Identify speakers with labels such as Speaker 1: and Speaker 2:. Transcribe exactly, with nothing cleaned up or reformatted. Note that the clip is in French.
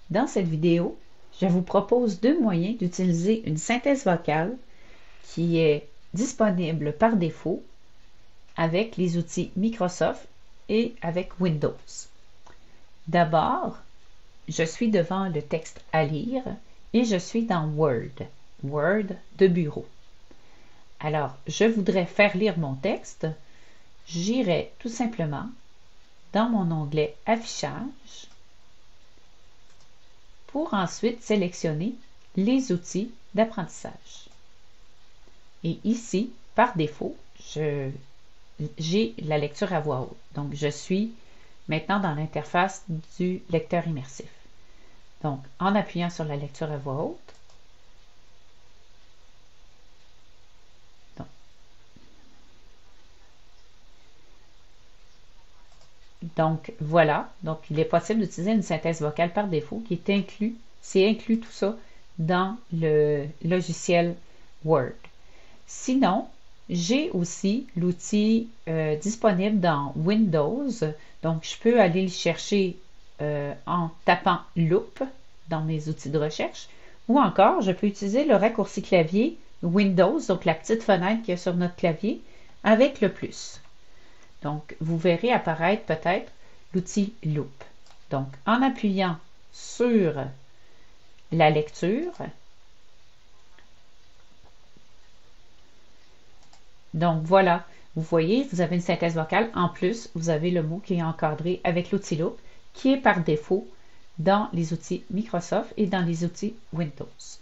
Speaker 1: Dans cette vidéo, je vous propose deux moyens d'utiliser une synthèse vocale qui est disponible par défaut avec les outils Microsoft et avec Windows. D'abord, je suis devant le texte à lire et je suis dans Word, Word de bureau. Alors, je voudrais faire lire mon texte. J'irai tout simplement dans mon onglet Affichage pour ensuite sélectionner les outils d'apprentissage. Et ici, par défaut, je, j'ai la lecture à voix haute. Donc, je suis maintenant dans l'interface du lecteur immersif. Donc, en appuyant sur la lecture à voix haute, donc, donc voilà, donc il est possible d'utiliser une synthèse vocale par défaut qui est inclus, c'est inclus tout ça dans le logiciel Word. Sinon, j'ai aussi l'outil euh, disponible dans Windows. Donc, je peux aller le chercher euh, en tapant Loop dans mes outils de recherche. Ou encore, je peux utiliser le raccourci clavier Windows, donc la petite fenêtre qu'il y a sur notre clavier, avec le plus. Donc, vous verrez apparaître peut-être l'outil Loop. Donc, en appuyant sur la lecture, donc voilà, vous voyez, vous avez une synthèse vocale. En plus, vous avez le mot qui est encadré avec l'outil Loop, qui est par défaut dans les outils Microsoft et dans les outils Windows.